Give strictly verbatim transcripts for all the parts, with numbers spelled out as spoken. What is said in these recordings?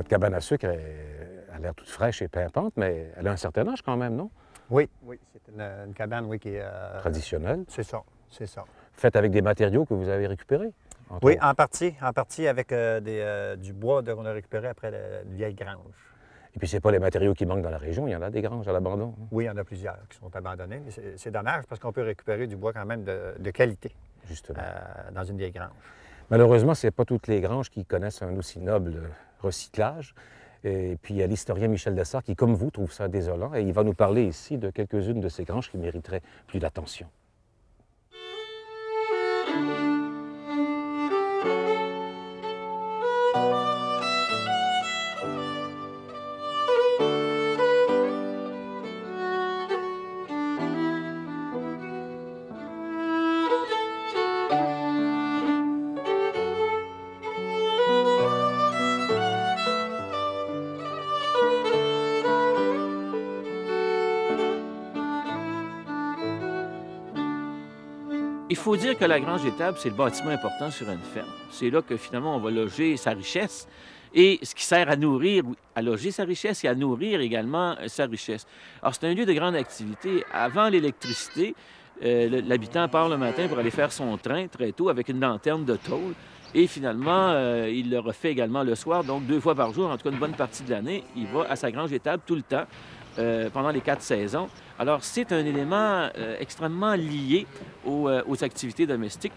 Votre cabane à sucre est- a l'air toute fraîche et pimpante, mais elle a un certain âge quand même, non? Oui, oui, c'est une, une cabane, oui, qui est... euh, Traditionnelle. C'est ça, c'est ça. Faite avec des matériaux que vous avez récupérés? entre Oui, autres. en partie, en partie avec euh, des, euh, du bois qu'on a récupéré après la, une vieille grange. Et puis, c'est pas les matériaux qui manquent dans la région. Il y en a des granges à l'abandon. hein. Oui, il y en a plusieurs qui sont abandonnés, mais c'est c'est dommage parce qu'on peut récupérer du bois quand même de, de qualité Justement. euh, dans une vieille grange. Malheureusement, ce n'est pas toutes les granges qui connaissent un aussi noble recyclage. Et puis, il y a l'historien Michel Dessart qui, comme vous, trouve ça désolant. Et il va nous parler ici de quelques-unes de ces granges qui mériteraient plus d'attention. Il faut dire que la grange étable, c'est le bâtiment important sur une ferme. C'est là que finalement on va loger sa richesse et ce qui sert à nourrir, à loger sa richesse et à nourrir également euh, sa richesse. Alors c'est un lieu de grande activité. Avant l'électricité, euh, le- l'habitant part le matin pour aller faire son train très tôt avec une lanterne de tôle. Et finalement, euh, il le refait également le soir, donc deux fois par jour, en tout cas une bonne partie de l'année. Il va à sa grange étable tout le temps, euh, pendant les quatre saisons. Alors, c'est un élément euh, extrêmement lié aux, euh, aux activités domestiques.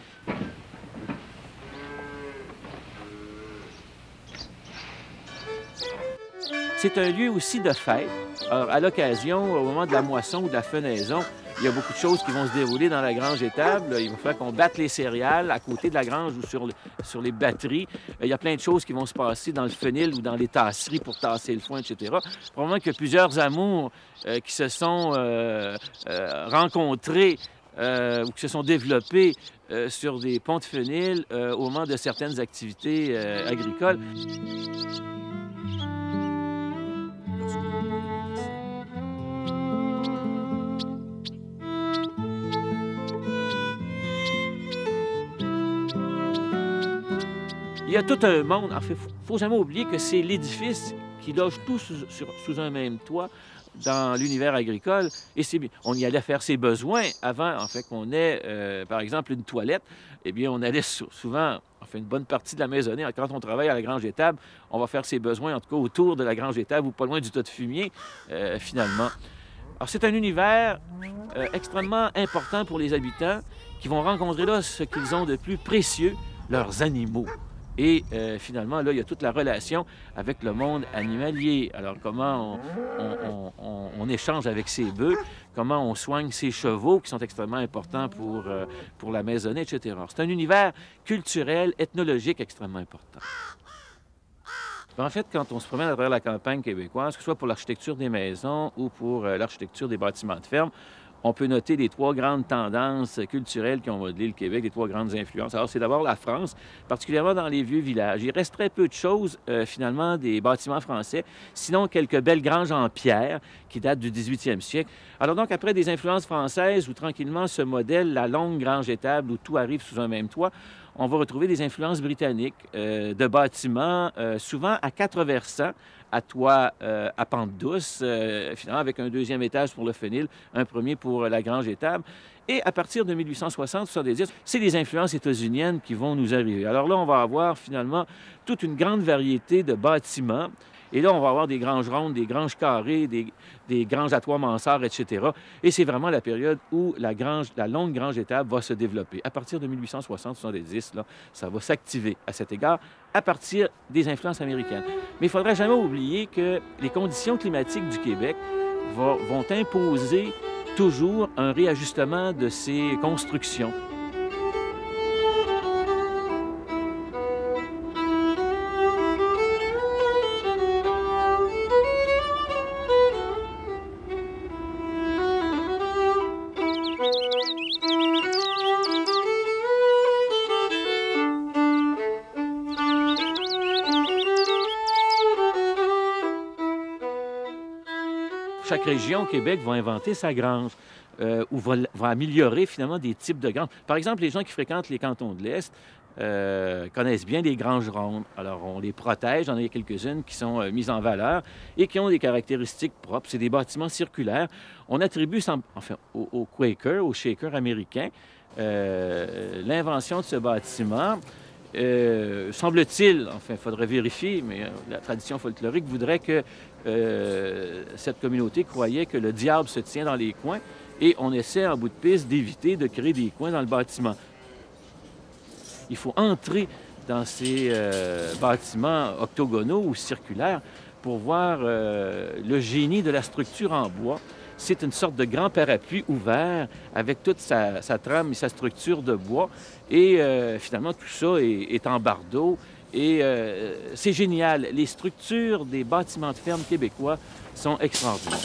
C'est un lieu aussi de fête. Alors, à l'occasion, au moment de la moisson ou de la fenaison, il y a beaucoup de choses qui vont se dérouler dans la grange étable. Il va falloir qu'on batte les céréales à côté de la grange ou sur, le- sur les batteries. Il y a plein de choses qui vont se passer dans le fenil ou dans les tasseries pour tasser le foin, et cetera. Probablement qu'il y a plusieurs amours euh, qui se sont euh, euh, rencontrés euh, ou qui se sont développés euh, sur des ponts de fenil euh, au moment de certaines activités euh, agricoles. Il y a tout un monde. En fait, il ne faut jamais oublier que c'est l'édifice qui loge tous sous, sur- sous un même toit dans l'univers agricole. Et c'est bien. On y allait faire ses besoins avant, en fait, qu'on ait, euh, par exemple, une toilette. Eh bien, on allait sou- souvent, en fait, une bonne partie de la maisonnée. Quand on travaille à la grange étable, on va faire ses besoins, en tout cas, autour de la grange étable ou pas loin du tas de fumier, euh, finalement. Alors, c'est un univers euh, extrêmement important pour les habitants qui vont rencontrer là ce qu'ils ont de plus précieux, leurs animaux. Et euh, finalement, là, il y a toute la relation avec le monde animalier. Alors, comment on, on- on- on- on échange avec ses bœufs, comment on soigne ses chevaux, qui sont extrêmement importants pour, euh, pour la maisonnée, et cetera. Alors, c'est un univers culturel, ethnologique extrêmement important. En fait, quand on se promène à travers la campagne québécoise, que ce soit pour l'architecture des maisons ou pour euh, l'architecture des bâtiments de ferme, on peut noter les trois grandes tendances culturelles qui ont modelé le Québec, les trois grandes influences. Alors, c'est d'abord la France, particulièrement dans les vieux villages. Il reste très peu de choses, euh, finalement, des bâtiments français, sinon quelques belles granges en pierre qui datent du dix-huitième siècle. Alors donc, après des influences françaises où tranquillement se modèle la longue grange étable où tout arrive sous un même toit, on va retrouver des influences britanniques euh, de bâtiments, euh, souvent à quatre versants, à toit euh, à pente douce, euh, finalement avec un deuxième étage pour le fenil, un premier pour la grange étable. Et à partir de mille huit cent soixante soixante-dix, c'est les influences états-uniennes qui vont nous arriver. Alors là, on va avoir finalement toute une grande variété de bâtiments. Et là, on va avoir des granges rondes, des granges carrées, des, des granges à toit mansard, et cetera. Et c'est vraiment la période où la, grange, la longue grange étable va se développer. À partir de mille huit cent soixante soixante-dix, là, ça va s'activer à cet égard à partir des influences américaines. Mais il ne faudrait jamais oublier que les conditions climatiques du Québec va- vont imposer toujours un réajustement de ces constructions. Chaque région au Québec va inventer sa grange euh, ou va, va améliorer finalement des types de granges. Par exemple, les gens qui fréquentent les cantons de l'Est euh, connaissent bien les granges rondes. Alors, on les protège. Il y en a quelques-unes qui sont euh, mises en valeur et qui ont des caractéristiques propres. C'est des bâtiments circulaires. On attribue, enfin, aux, aux Quakers, aux Shakers américains, euh, l'invention de ce bâtiment. Euh, semble-t-il, enfin, il faudrait vérifier, mais euh, la tradition folklorique voudrait que euh, cette communauté croyait que le diable se tient dans les coins et on essaie, en bout de piste, d'éviter de créer des coins dans le bâtiment. Il faut entrer dans ces euh, bâtiments octogonaux ou circulaires pour voir euh, le génie de la structure en bois. C'est une sorte de grand parapluie ouvert avec toute sa, sa trame et sa structure de bois. Et euh, finalement, tout ça est, est en bardeau. Et euh, c'est génial. Les structures des bâtiments de ferme québécois sont extraordinaires.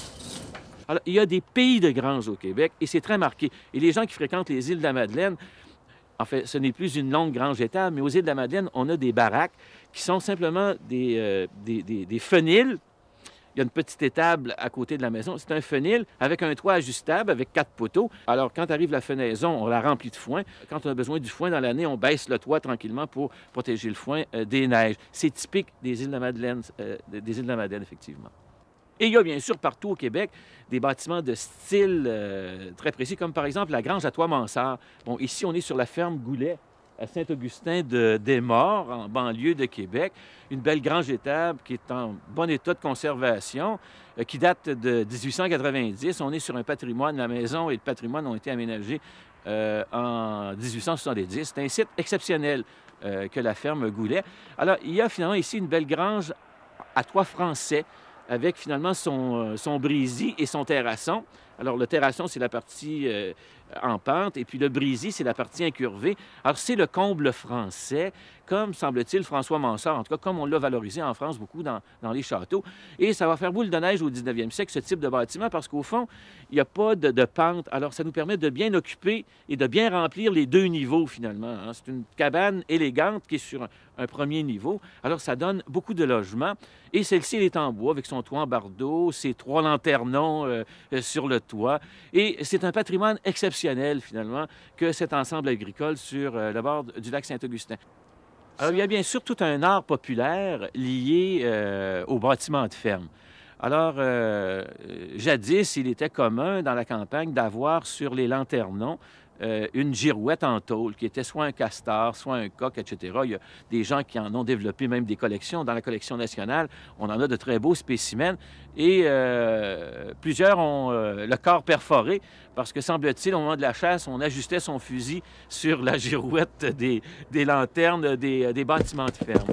Alors, il y a des pays de granges au Québec et c'est très marqué. Et les gens qui fréquentent les îles de la Madeleine, en fait, ce n'est plus une longue grange étable, mais aux îles de la Madeleine, on a des baraques qui sont simplement des, euh, des, des, des fenils. Il y a une petite étable à côté de la maison. C'est un fenil avec un toit ajustable avec quatre poteaux. Alors, quand arrive la fenaison, on la remplit de foin. Quand on a besoin du foin dans l'année, on baisse le toit tranquillement pour protéger le foin euh, des neiges. C'est typique des îles de la Madeleine, euh, des îles de la Madeleine, effectivement. Et il y a bien sûr partout au Québec des bâtiments de style euh, très précis, comme par exemple la grange à Toit-Mansart. Bon, ici, on est sur la ferme Goulet, à Saint-Augustin-de-Desmaures, en banlieue de Québec. Une belle grange étable qui est en bon état de conservation, euh, qui date de dix-huit cent quatre-vingt-dix. On est sur un patrimoine, la maison et le patrimoine ont été aménagés euh, en dix-huit cent soixante-dix. C'est un site exceptionnel euh, que la ferme Goulet. Alors, il y a finalement ici une belle grange à toit français, avec finalement son, son brésis et son terrasson. Alors, le terrasson, c'est la partie euh, en pente, et puis le brésis, c'est la partie incurvée. Alors, c'est le comble français, comme, semble-t-il, François Mansart, en tout cas, comme on l'a valorisé en France beaucoup dans, dans les châteaux. Et ça va faire boule de neige au dix-neuvième siècle, ce type de bâtiment, parce qu'au fond, il n'y a pas de, de pente. Alors, ça nous permet de bien occuper et de bien remplir les deux niveaux, finalement, hein. C'est une cabane élégante qui est sur un, un premier niveau. Alors, ça donne beaucoup de logements. Et celle-ci, elle est en bois, avec son toit en bardeau, ses trois lanternons euh, euh, sur le toit. Et c'est un patrimoine exceptionnel, finalement, que cet ensemble agricole sur euh, le bord du lac Saint-Augustin. Alors, il y a bien sûr tout un art populaire lié euh, aux bâtiments de ferme. Alors, euh, jadis, il était commun dans la campagne d'avoir sur les lanternons euh, une girouette en tôle qui était soit un castor, soit un coq, et cetera. Il y a des gens qui en ont développé même des collections. Dans la collection nationale, on en a de très beaux spécimens. Et euh, plusieurs ont euh, le corps perforé parce que, semble-t-il, au moment de la chasse, on ajustait son fusil sur la girouette des, des lanternes des, des bâtiments de ferme.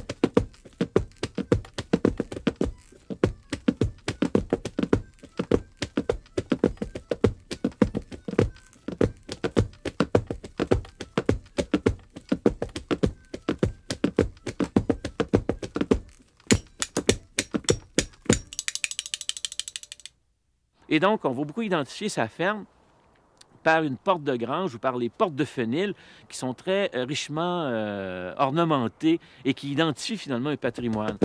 Et donc, on va beaucoup identifier sa ferme par une porte de grange ou par les portes de fenil qui sont très euh, richement euh, ornementées et qui identifient finalement un patrimoine.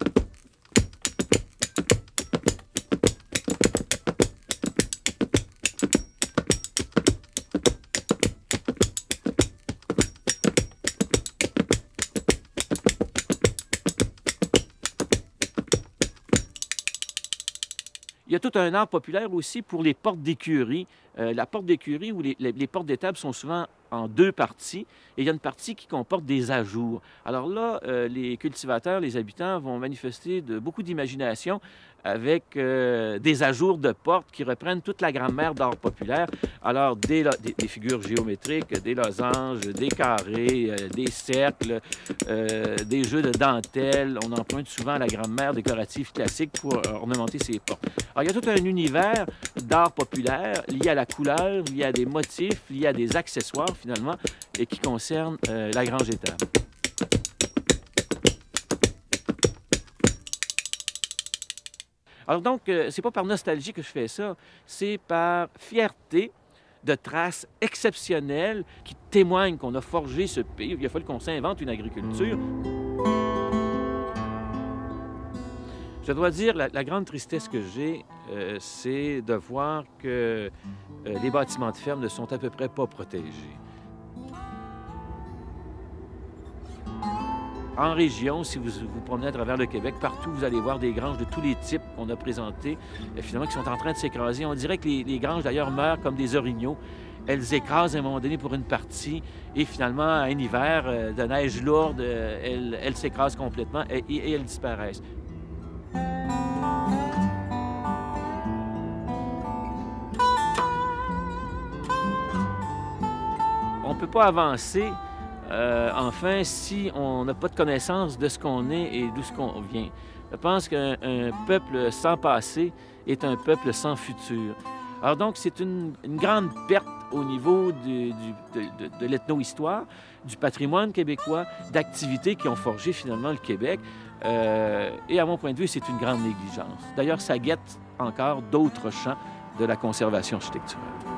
Il y a tout un art populaire aussi pour les portes d'écurie. Euh, la porte d'écurie ou les, les, les portes d'étable sont souvent en deux parties et il y a une partie qui comporte des ajours. Alors là, euh, les cultivateurs, les habitants vont manifester de, beaucoup d'imagination avec euh, des ajours de portes qui reprennent toute la grammaire d'art populaire. Alors, des, des, des figures géométriques, des losanges, des carrés, euh, des cercles, euh, des jeux de dentelle. On emprunte souvent la grammaire décorative classique pour ornementer ces portes. Alors, il y a tout un univers d'art populaire lié à la couleur, lié à des motifs, lié à des accessoires, finalement, et qui concerne euh, la grange étable. Alors donc, euh, c'est pas par nostalgie que je fais ça, c'est par fierté de traces exceptionnelles qui témoignent qu'on a forgé ce pays. Il a fallu qu'on s'invente une agriculture. Je dois dire, la, la grande tristesse que j'ai, euh, c'est de voir que euh, les bâtiments de ferme ne sont à peu près pas protégés. En région, si vous vous promenez à travers le Québec, partout, vous allez voir des granges de tous les types qu'on a présentés, euh, finalement, qui sont en train de s'écraser. On dirait que les, les granges, d'ailleurs, meurent comme des orignaux. Elles écrasent à un moment donné pour une partie, et finalement, à un hiver euh, de neige lourde, euh, elles, elles s'écrasent complètement et, et, et elles disparaissent. On ne peut pas avancer, euh, enfin, si on n'a pas de connaissance de ce qu'on est et d'où ce qu'on vient. Je pense qu'un peuple sans passé est un peuple sans futur. Alors donc, c'est une, une grande perte au niveau du, du, de, de, de l'ethno-histoire, du patrimoine québécois, d'activités qui ont forgé finalement le Québec. Euh, et à mon point de vue, c'est une grande négligence. D'ailleurs, ça guette encore d'autres champs de la conservation architecturale.